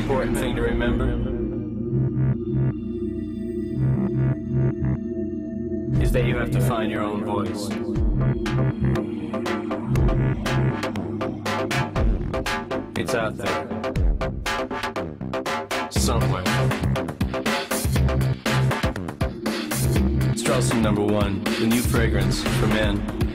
important thing to remember is that you have to find your own voice. It's out there. Somewhere. Strellson #1, the new fragrance for men.